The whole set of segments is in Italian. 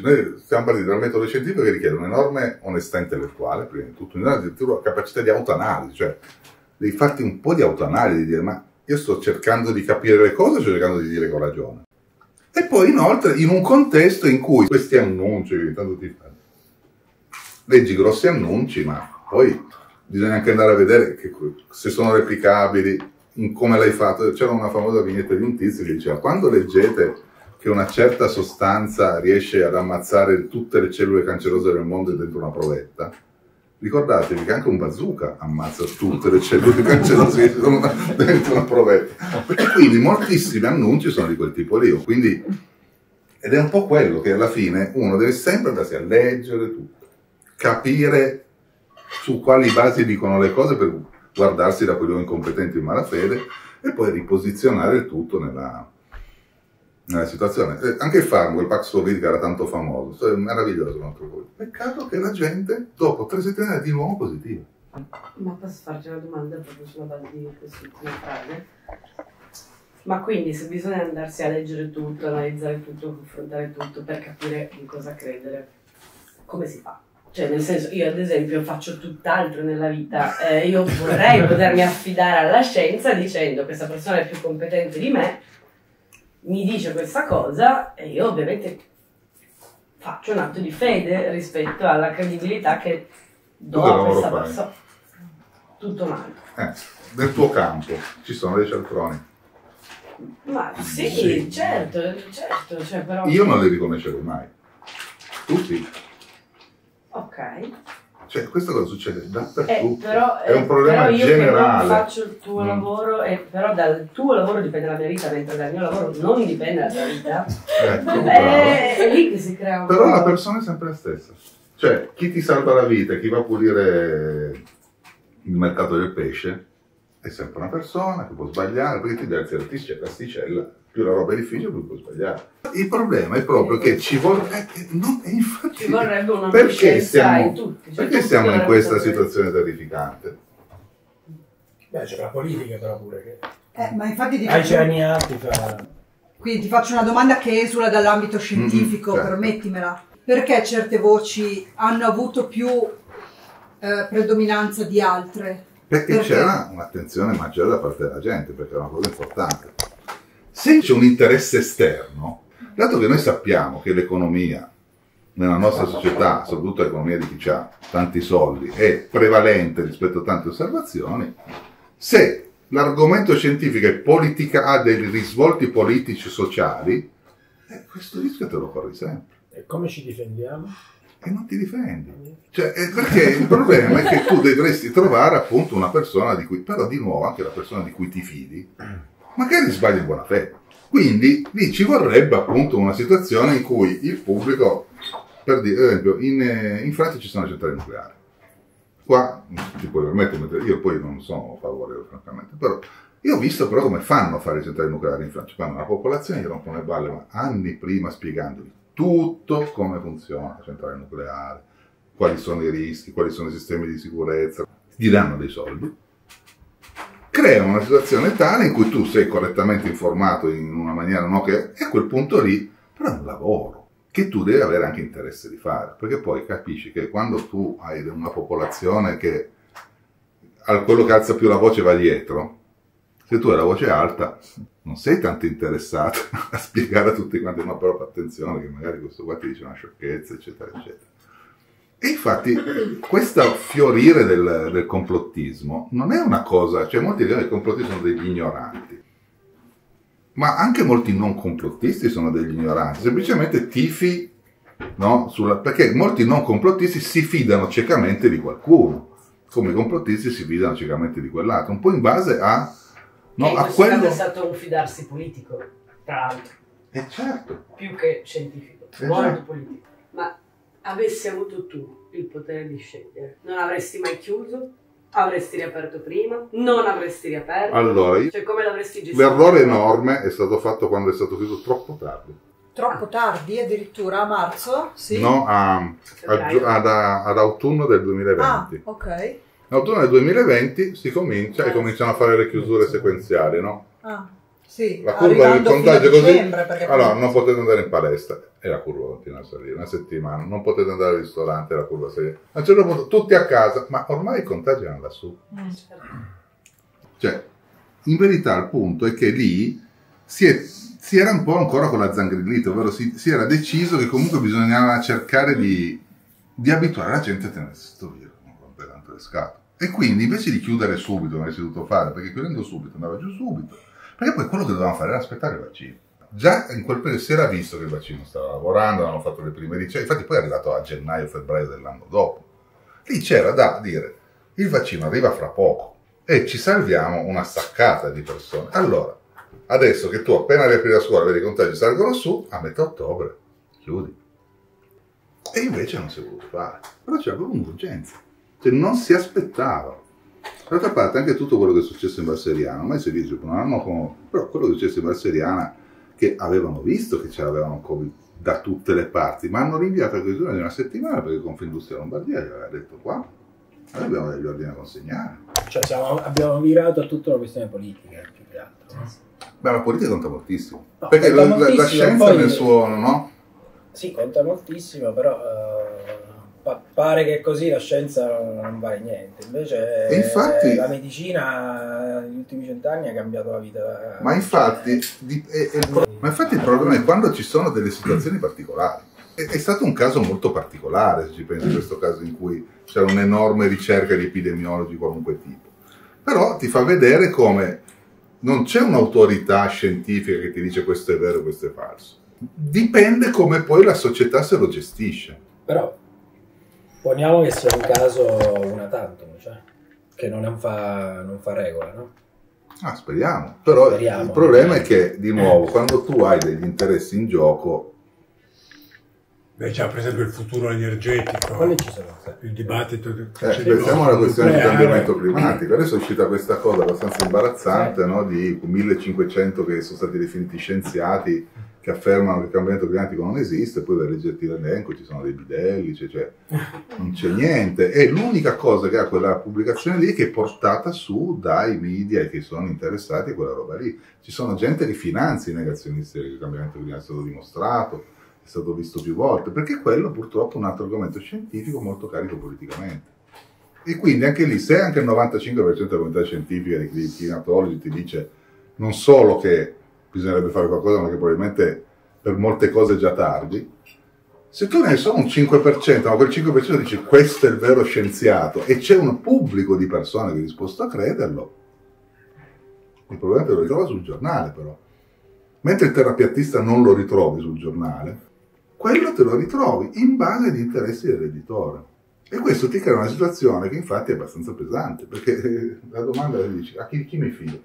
Noi stiamo partendo dal metodo scientifico che richiede un'enorme onestà intellettuale, prima di tutto, addirittura una capacità di autoanalisi, cioè devi farti un po' di autoanalisi, di dire ma io sto cercando di capire le cose o sto cercando di dire che ho ragione? E poi inoltre in un contesto in cui questi annunci, tanto ti fanno, leggi grossi annunci, ma poi bisogna anche andare a vedere che, se sono replicabili, in come l'hai fatto. C'era una famosa vignetta di un tizio che diceva: quando leggete che una certa sostanza riesce ad ammazzare tutte le cellule cancerose del mondo dentro una provetta, ricordatevi che anche un bazooka ammazza tutte le cellule cancerose che sono dentro una provetta. E quindi moltissimi annunci sono di quel tipo lì. Quindi, ed è un po' quello che alla fine uno deve sempre andarsi a leggere tutto, capire su quali basi dicono le cose per guardarsi da quelli incompetenti in malafede e poi riposizionare il tutto nella situazione. Anche il farmaco, il Paxlovid, che era tanto famoso, è meraviglioso contro voi. Peccato che la gente dopo 3 settimane è di nuovo positiva. Ma posso farci una domanda proprio sulla base di quest'ultima frase? Ma quindi se bisogna andarsi a leggere tutto, analizzare tutto, confrontare tutto per capire in cosa credere, come si fa? Cioè, nel senso, io ad esempio faccio tutt'altro nella vita, io vorrei potermi affidare alla scienza dicendo questa persona è più competente di me, mi dice questa cosa e io ovviamente faccio un atto di fede rispetto alla credibilità che do a questa persona. Tutto male. Nel tuo campo ci sono dei cialtroni. Ma sì, certo, cioè, però... Io non li riconoscerei mai. Tutti. Ok. Cioè, questa cosa succede dappertutto. È un problema però io generale. Che non faccio il tuo lavoro, però dal tuo lavoro dipende la mia vita, mentre dal mio lavoro non dipende la tua vita. È lì che si crea un Però la persona è sempre la stessa. Cioè, chi ti salva la vita, chi va a pulire il mercato del pesce, è sempre una persona che può sbagliare, perché ti dai l'asticella, più la roba è difficile, più puoi sbagliare. Il problema è proprio che ci vorrebbe una coscienza in tutti. Perché siamo in questa situazione terrificante? Beh, c'è la politica però pure che... Ma infatti Quindi ti faccio una domanda che esula dall'ambito scientifico, certo. Permettimela. Perché certe voci hanno avuto più predominanza di altre? Perché c'era un'attenzione maggiore da parte della gente, perché era una cosa importante. Se c'è un interesse esterno, dato che noi sappiamo che l'economia nella nostra società, soprattutto l'economia di chi ha tanti soldi, è prevalente rispetto a tante osservazioni, se l'argomento scientifico è politica, ha dei risvolti politici sociali, questo rischio te lo corri sempre. E come ci difendiamo? E non ti difendi. Cioè, perché il problema è che tu dovresti trovare appunto una persona di cui, però di nuovo anche la persona di cui ti fidi, magari sbaglia in buona fede. Quindi lì ci vorrebbe appunto una situazione in cui il pubblico, per dire, ad esempio, in Francia ci sono le centrali nucleari. Qua ti puoi permettere, io poi non sono favorevole francamente, però io ho visto però come fanno a fare le centrali nucleari in Francia. Fanno la popolazione, gli rompono le balle, ma anni prima spiegandogli tutto come funziona la centrale nucleare, quali sono i rischi, quali sono i sistemi di sicurezza, gli danno dei soldi, creano una situazione tale in cui tu sei correttamente informato in una maniera, no, che e a quel punto lì, però è un lavoro che tu devi avere anche interesse di fare, perché poi capisci che quando tu hai una popolazione che a quello che alza più la voce va dietro, se tu hai la voce alta non sei tanto interessato a spiegare a tutti quanti, ma però attenzione che magari questo qua ti dice una sciocchezza, eccetera, eccetera. E infatti questo fiorire del complottismo non è una cosa, cioè molti dicono che i complottisti sono degli ignoranti, ma anche molti non complottisti sono degli ignoranti, semplicemente tifi, no, perché molti non complottisti si fidano ciecamente di qualcuno, come i complottisti si fidano ciecamente di quell'altro, un po' in base a... No, a quello è stato un fidarsi politico, tra l'altro. Certo. Più che scientifico, molto politico. Ma avessi avuto tu il potere di scegliere, non avresti mai chiuso? Avresti riaperto prima? Non avresti riaperto? Allora, cioè, come l'avresti gestito? L'errore enorme è stato fatto quando è stato chiuso troppo tardi. Troppo tardi, addirittura a marzo? Sì. No, ad autunno del 2020. Ah, ok. In autunno del 2020 si comincia e cominciano a fare le chiusure sequenziali, no? Ah. Sì, la curva del arrivando fino a contagio così, dicembre, perché allora non potete andare in palestra e la curva continua a salire, una settimana, non potete andare al ristorante e la curva salire, a un certo punto tutti a casa, ma ormai i contagi erano lassù. Cioè, in verità il punto è che lì si era un po' ancora con la zangrillita, ovvero si era deciso che comunque bisognava cercare di abituare la gente a tenersi questo virus, non rompere tanto le scatole. E quindi invece di chiudere subito, come si è dovuto fare, perché chiudendo subito andava giù subito, perché poi quello che dovevamo fare era aspettare il vaccino. Già in quel periodo si era visto che il vaccino stava lavorando, avevano fatto le prime ricerche, infatti poi è arrivato a gennaio-febbraio dell'anno dopo. Lì c'era da dire, il vaccino arriva fra poco e ci salviamo una staccata di persone. Allora, adesso che tu appena riapri la scuola vedi i contagi salgono su, a metà ottobre chiudi. E invece non si è voluto fare. Però c'era proprio un'urgenza. Cioè non si aspettava. D'altra parte anche tutto quello che è successo in Valseriana, ormai si dice per un anno, però quello che è successo in Valseriana, che avevano visto che c'avevano Covid da tutte le parti, ma hanno rinviato la chiusura di una settimana perché Confindustria Lombardia gli aveva detto qua, noi abbiamo degli ordini da consegnare. Cioè abbiamo virato a tutta una questione politica, più che altro. Beh, la politica conta moltissimo. No, Perché conta la moltissimo, scienza poi- nel suo, no? Sì, conta moltissimo, però pare che così la scienza non vale niente. Invece E infatti- la medicina negli ultimi 100 anni ha cambiato la vita. Ma infatti, il problema è quando ci sono delle situazioni particolari. È stato un caso molto particolare, se ci pensi, in questo caso in cui c'era un'enorme ricerca di epidemiologi di qualunque tipo. Però ti fa vedere come non c'è un'autorità scientifica che ti dice questo è vero e questo è falso. Dipende come poi la società se lo gestisce. Però poniamo che sia un caso una tantum, cioè che non fa regola, no? Ah, speriamo. Però Speriamo. il problema è che, di nuovo, quando tu hai degli interessi in gioco, Beh, c'è per esempio il futuro energetico, Quelli ci sono. il dibattito pensiamo alla questione del nucleare. cambiamento climatico. Adesso è uscita questa cosa abbastanza imbarazzante, no? Di 1500 che sono stati definiti scienziati che affermano che il cambiamento climatico non esiste, poi per leggerti l'elenco ci sono dei bidelli, cioè non c'è niente. E l'unica cosa che ha quella pubblicazione lì è che è portata su dai media che sono interessati a quella roba lì. Ci sono gente che finanzia i negazionisti del cambiamento climatico, è stato dimostrato, è stato visto più volte, perché quello purtroppo è un altro argomento scientifico molto carico politicamente. E quindi anche lì, se anche il 95% della comunità scientifica dei climatologi ti dice non solo che bisognerebbe fare qualcosa, ma che probabilmente per molte cose è già tardi, se tu ne hai solo un 5%, ma quel 5% dice questo è il vero scienziato, e c'è un pubblico di persone che è disposto a crederlo, il problema è che lo ritrova sul giornale però. Mentre il terapeutista non lo ritrovi sul giornale, quello te lo ritrovi in base agli interessi dell'editore. E questo ti crea una situazione che infatti è abbastanza pesante, perché la domanda è dici, a chi mi fido?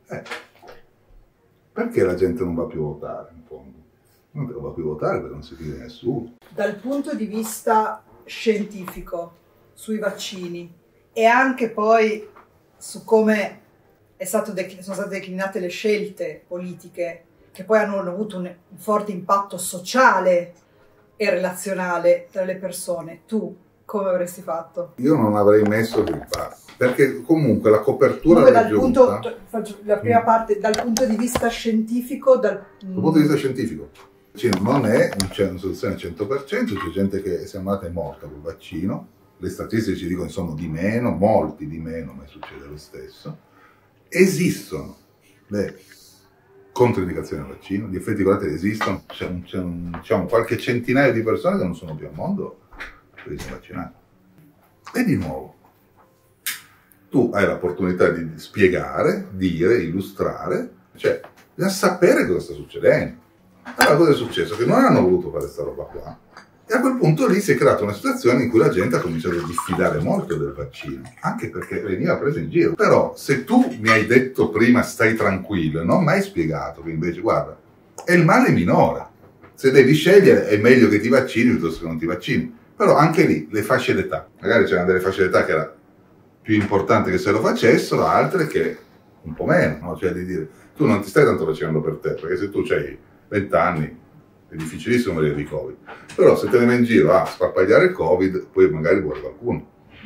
Perché la gente non va più a votare, in fondo? Non va più a votare perché non si fida di nessuno. Dal punto di vista scientifico sui vaccini e anche poi su come sono state declinate le scelte politiche che poi hanno avuto un forte impatto sociale e relazionale tra le persone, tu come avresti fatto? Io non avrei messo il pass, perché comunque la copertura Comunque, l'ho giunta. faccio la prima parte, dal punto di vista scientifico, Dal punto di vista scientifico, non è una soluzione al 100%, c'è gente che è andata e morta col vaccino, le statistiche ci dicono che sono di meno, molti di meno, ma succede lo stesso. Esistono le controindicazioni al vaccino, gli effetti collaterali esistono, c'è diciamo, qualche centinaio di persone che non sono più al mondo per essere vaccinati. E di nuovo, tu hai l'opportunità di spiegare, dire, illustrare, cioè bisogna sapere cosa sta succedendo. Allora cosa è successo? Che non hanno voluto fare questa roba qua. E a quel punto lì si è creata una situazione in cui la gente ha cominciato a diffidare molto del vaccino, anche perché veniva preso in giro. Però se tu mi hai detto prima stai tranquillo e non mi hai spiegato che invece guarda, è il male minore. Se devi scegliere è meglio che ti vaccini piuttosto che non ti vaccini. Però anche lì le fasce d'età, magari c'erano delle fasce d'età che era più importante che se lo facessero, altre che un po' meno, no? Cioè di dire, tu non ti stai tanto vaccinando per te, perché se tu hai 20 anni è difficilissimo morire di Covid. Però se te ne vai in giro a sparpagliare il Covid, poi magari vuole qualcuno.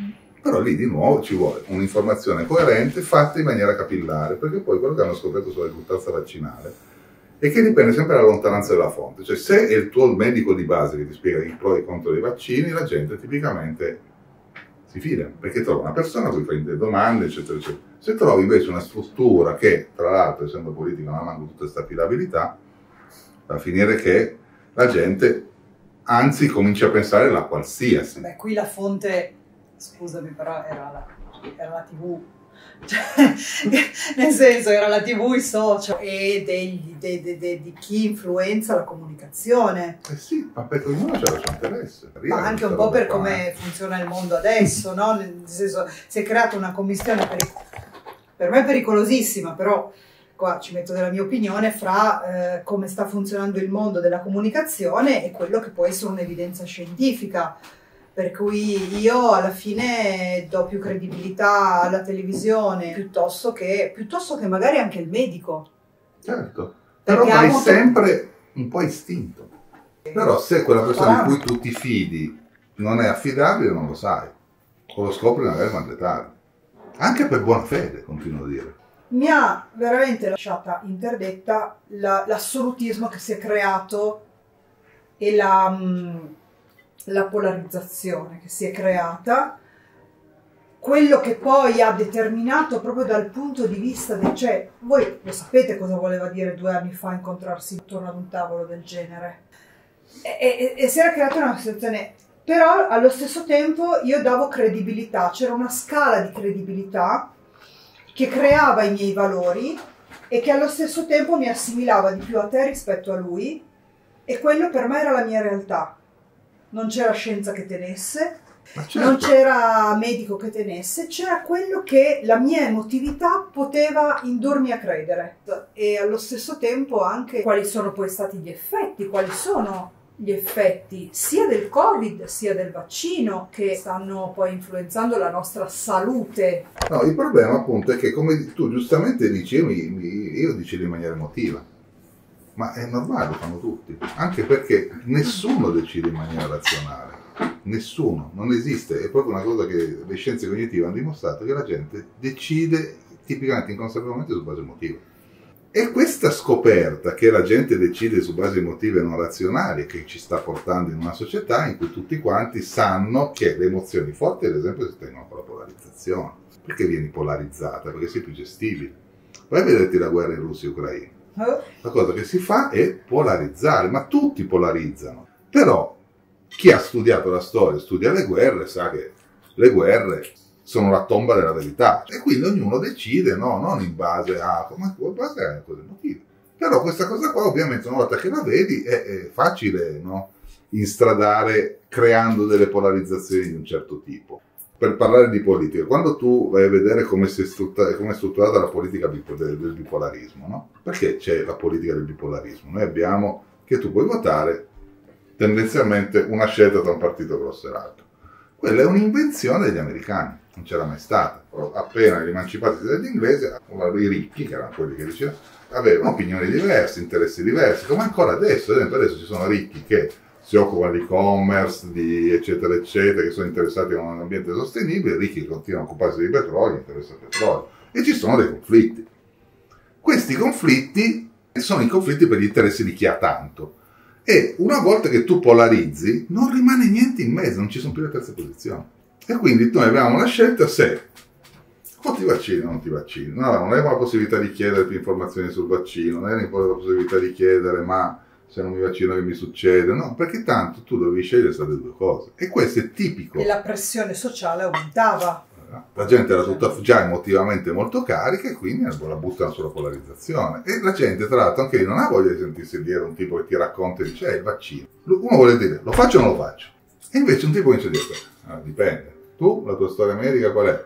Però lì di nuovo ci vuole un'informazione coerente fatta in maniera capillare, perché poi quello che hanno scoperto sulla risultanza vaccinale è che dipende sempre dalla lontananza della fonte. Cioè se è il tuo medico di base che ti spiega i pro e i contro dei vaccini, la gente tipicamente si fida, perché trova una persona a cui fai delle domande, eccetera, eccetera. Se trovi invece una struttura che, tra l'altro, essendo politica, non ha manco tutta questa affidabilità, va a finire che la gente, anzi, comincia a pensare alla qualsiasi. Beh, qui la fonte, scusami, però era la TV. Cioè, nel senso, era la TV, i social e di chi influenza la comunicazione. Eh sì, ma perché ognuno ha il suo interesse. Ma anche un po' per come funziona il mondo adesso, no? Nel senso, si è creata una commistione per me pericolosissima, però qua ci metto della mia opinione, fra come sta funzionando il mondo della comunicazione e quello che può essere un'evidenza scientifica. Per cui io alla fine do più credibilità alla televisione piuttosto che magari anche il medico. Certo, però vai sempre un po' istinto. Però se quella persona di cui tu ti fidi non è affidabile, non lo sai. O lo scopri magari quando è tardi. Anche per buona fede, continuo a dire. Mi ha veramente lasciata interdetta l'assolutismo che si è creato e la polarizzazione che si è creata, quello che poi ha determinato proprio dal punto di vista cioè, voi lo sapete cosa voleva dire 2 anni fa incontrarsi intorno ad un tavolo del genere, e si era creata una situazione, però allo stesso tempo io davo credibilità, c'era una scala di credibilità che creava i miei valori e che allo stesso tempo mi assimilava di più a te rispetto a lui, e quello per me era la mia realtà. Non c'era scienza che tenesse, certo, non c'era medico che tenesse, c'era quello che la mia emotività poteva indurmi a credere. E allo stesso tempo anche quali sono poi stati gli effetti, quali sono gli effetti sia del Covid sia del vaccino che stanno poi influenzando la nostra salute. No, il problema appunto è che, come tu giustamente dicevi, io dicevo in maniera emotiva. Ma è normale, lo fanno tutti, anche perché nessuno decide in maniera razionale, nessuno, non esiste, è proprio una cosa che le scienze cognitive hanno dimostrato, che la gente decide tipicamente inconsapevolmente su base emotiva. E questa scoperta che la gente decide su base emotive non razionali, che ci sta portando in una società in cui tutti quanti sanno che le emozioni forti, ad esempio, si tengono con la polarizzazione. Perché vieni polarizzata? Perché sei più gestibile. Vai a vederti la guerra in Russia e Ucraina. La cosa che si fa è polarizzare, ma tutti polarizzano. Però chi ha studiato la storia, studia le guerre, sa che le guerre sono la tomba della verità. E quindi ognuno decide, no, non in base a cose emotive. Però questa cosa qua, ovviamente, una volta che la vedi, è facile, no, instradare creando delle polarizzazioni di un certo tipo. Per parlare di politica, quando tu vai a vedere come è strutturata la politica del bipolarismo, no? Perché c'è la politica del bipolarismo? Noi abbiamo che tu puoi votare tendenzialmente una scelta tra un partito grosso e l'altro. Quella è un'invenzione degli americani, non c'era mai stata. Appena emancipati dagli inglesi, i ricchi, che erano quelli che dicevano, avevano opinioni diverse, interessi diversi, come ancora adesso. Ad esempio adesso ci sono ricchi che si occupano di e-commerce, di eccetera eccetera, che sono interessati a un ambiente sostenibile, ricchi che continuano a occuparsi di petrolio, interessa il petrolio, e ci sono dei conflitti. Questi conflitti sono i conflitti per gli interessi di chi ha tanto, e una volta che tu polarizzi non rimane niente in mezzo, non ci sono più le terze posizioni, e quindi noi abbiamo una scelta se o ti vaccini o non ti vaccini. No, non avevamo la possibilità di chiedere più informazioni sul vaccino, non avevamo la possibilità di chiedere ma se non mi vaccino che mi succede, no, perché tanto tu dovevi scegliere state due cose, e questo è tipico. E la pressione sociale aumentava. La gente era tutta già emotivamente molto carica e quindi la buttano sulla polarizzazione, e la gente tra l'altro anche lì non ha voglia di sentirsi dire un tipo che ti racconta e dice il vaccino, uno vuole dire lo faccio o non lo faccio, e invece un tipo comincia a dire dipende, tu la tua storia medica qual è,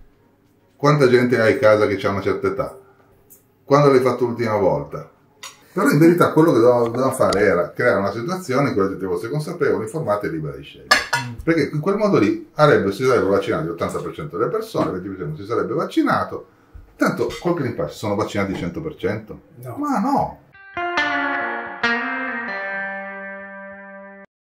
quanta gente hai in casa che ha una certa età, quando l'hai fatto l'ultima volta. Però in verità quello che dovevamo fare era creare una situazione in cui la gente fosse consapevole, informata e libera di scegliere. Perché in quel modo lì si sarebbe vaccinato l'80% delle persone, il 20% non si sarebbe vaccinato. Tanto col Green Pass sono vaccinati il 100%? No. Ma no!